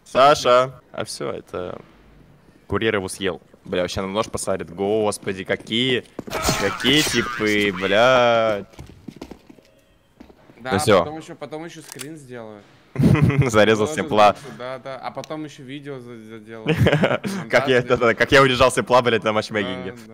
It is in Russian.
Саша! А все, это... Курьер его съел. Бля, вообще на нож посадит. Господи, какие типы, бля. Да, Ну всё. потом еще скрин сделаю. Зарезал Симпла. Да, да. А потом еще видео заделаю. Как я удержал Симпла, блядь, на матчмейкинге.